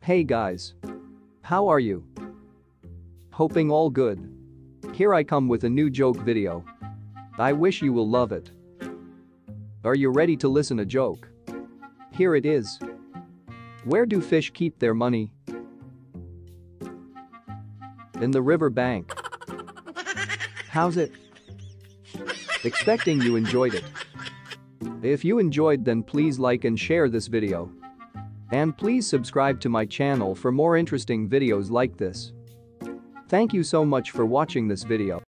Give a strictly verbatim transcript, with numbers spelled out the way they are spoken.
Hey guys. How are you? Hoping all good. Here I come with a new joke video. I wish you will love it. Are you ready to listen a joke? Here it is. Where do fish keep their money? In the river bank. How's it? Expecting you enjoyed it. If you enjoyed, then please like and share this video. And please subscribe to my channel for more interesting videos like this. Thank you so much for watching this video.